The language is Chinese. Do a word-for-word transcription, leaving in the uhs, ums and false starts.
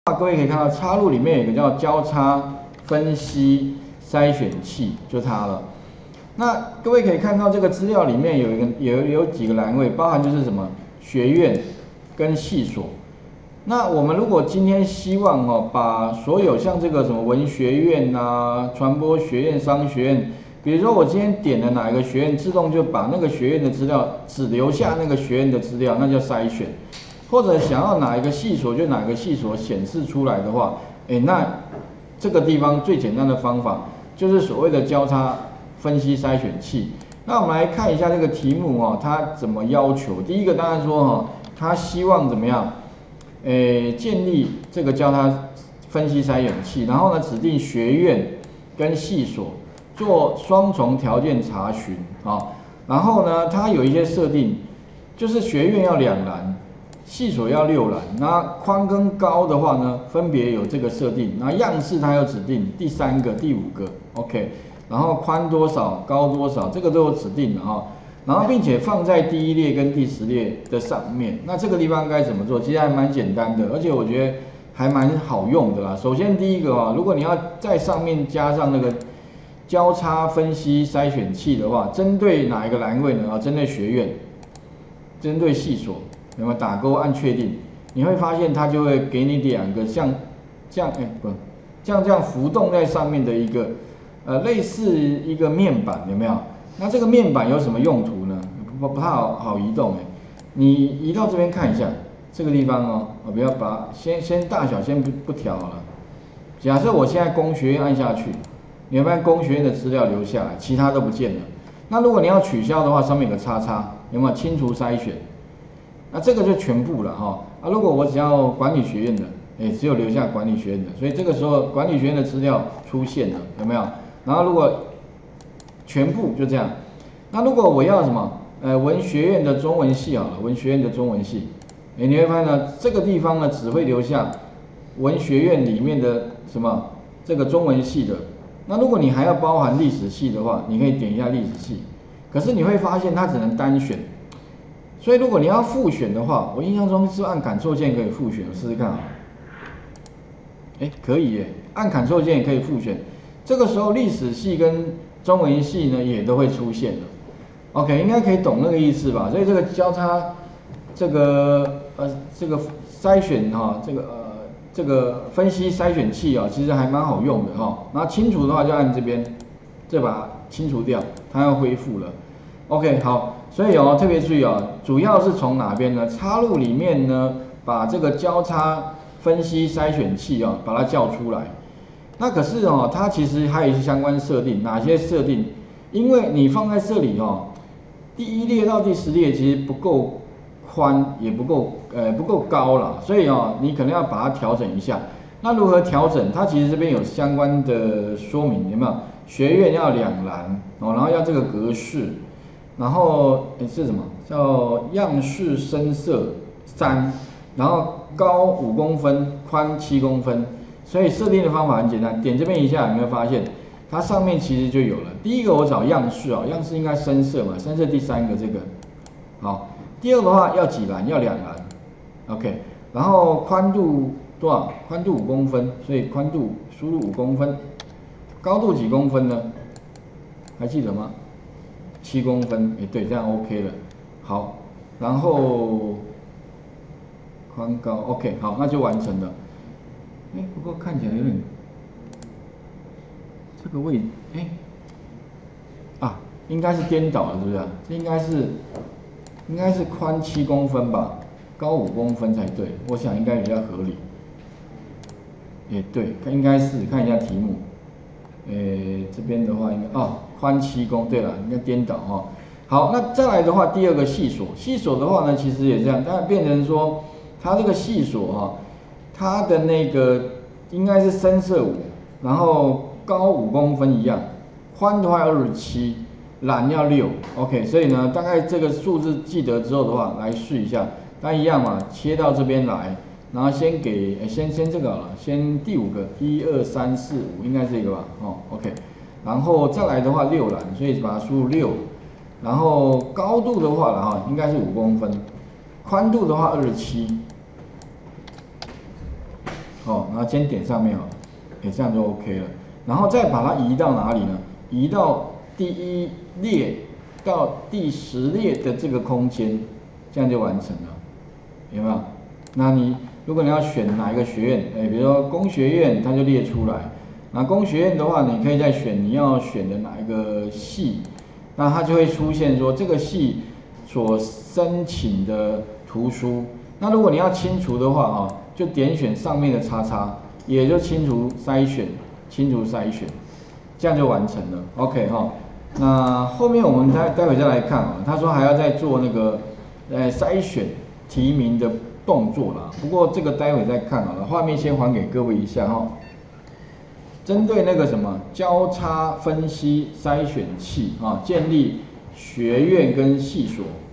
各位可以看到插入里面有一个叫交叉分析筛选器，就它了。那各位可以看到这个资料里面有一个有有几个栏位，包含就是什么学院跟系所。那我们如果今天希望哦，把所有像这个什么文学院啊、传播学院、商学院，比如说我今天点了哪一个学院，自动就把那个学院的资料只留下那个学院的资料，那叫筛选。或者想要哪一个系所就哪个系所显示出来的话，哎，那这个地方最简单的方法就是所谓的交叉分析筛选器。那我们来看一下这个题目哦，它怎么要求？第一个当然说哈，他希望怎么样？诶，建立这个交叉分析筛选器，然后呢，指定学院跟系所做双重条件查询啊，然后呢，它有一些设定，就是学院要两栏。系所要六栏，那宽跟高的话呢，分别有这个设定。那样式它有指定，第三个、第五个 ，OK。然后宽多少、高多少，这个都有指定的哈。然后并且放在第一列跟第十列的上面。那这个地方该怎么做？其实还蛮简单的，而且我觉得还蛮好用的啦。首先第一个啊，如果你要在上面加上那个交叉分析筛选器的话，针对哪一个栏位呢？啊，针对学院，针对系所。有没有打勾按确定？你会发现它就会给你两个像这样哎不，像这样浮动在上面的一个呃类似一个面板，有没有？那这个面板有什么用途呢？不不太好好移动哎，你移到这边看一下这个地方哦，我不要把先先大小先不不调好了。假设我现在工学院按下去，你会发现工学院的资料留下来，其他都不见了。那如果你要取消的话，上面有个叉叉，有没有清除筛选？那这个就全部了哈，啊，如果我只要管理学院的，哎，只有留下管理学院的，所以这个时候管理学院的资料出现了，有没有？然后如果全部就这样，那如果我要什么，呃，文学院的中文系好了，文学院的中文系，哎，你会发现呢，这个地方呢只会留下文学院里面的什么这个中文系的，那如果你还要包含历史系的话，你可以点一下历史系，可是你会发现它只能单选。所以如果你要复选的话，我印象中是按 Ctrl 键可以复选，我试试看啊。哎，可以耶，按 Ctrl 键也可以复选。这个时候历史系跟中文系呢也都会出现了。OK， 应该可以懂那个意思吧？所以这个交叉，这个呃这个筛选哈、哦，这个呃这个分析筛选器啊、哦，其实还蛮好用的哈、哦。然后清除的话就按这边，再把它清除掉，它要恢复了。OK， 好。所以哦，特别注意哦，主要是从哪边呢？插入里面呢，把这个交叉分析筛选器哦，把它叫出来。那可是哦，它其实还有一些相关设定，哪些设定？因为你放在这里哦，第一列到第十列其实不够宽，也不够呃不够高了，所以哦，你可能要把它调整一下。那如何调整？它其实这边有相关的说明，有没有？学院要两栏哦，然后要这个格式。然后诶是什么？叫样式深色三，然后高五公分，宽七公分。所以设定的方法很简单，点这边一下，你会发现它上面其实就有了。第一个我找样式啊、哦，样式应该深色嘛，深色第三个这个。好，第二个的话要几栏？要两栏 ，OK。然后宽度多少？宽度五公分，所以宽度输入五公分。高度几公分呢？还记得吗？七公分，哎，对，这样 OK 了。好，然后宽高 OK， 好，那就完成了。哎，不过看起来有点这个位置，哎，啊，应该是颠倒了，是不是？这应该是应该是宽七公分吧，高五公分才对。我想应该比较合理。也对，应该是看一下题目。诶，这边的话应该哦，宽七公，对了，应该颠倒哈、哦。好，那再来的话，第二个系所，系所的话呢，其实也这样，但变成说，它这个系所哈，它的那个应该是深色五，然后高五公分一样，宽的话要二十七，栏要六 ，OK， 所以呢，大概这个数字记得之后的话，来试一下，那一样嘛，切到这边来。然后先给，先先这个好了，先第五个，一二三四五，应该是这个吧，哦 ，OK， 然后再来的话六栏，所以把它输入六，然后高度的话了哈，应该是五公分，宽度的话二十七哦，然后先点上面哦，哎，这样就 OK 了。然后再把它移到哪里呢？移到第一列到第十列的这个空间，这样就完成了，有没有？那你如果你要选哪一个学院，哎，比如说工学院，它就列出来。那工学院的话，你可以再选你要选的哪一个系，那它就会出现说这个系所申请的图书。那如果你要清除的话啊，就点选上面的叉叉，也就清除筛选，清除筛选，这样就完成了。OK 哈，那后面我们待待会再来看啊，他说还要再做那个呃筛选提名的动作啦，不过这个待会再看好了，画面先还给各位一下哈。针对那个什么交叉分析筛选器啊，建立学院跟系所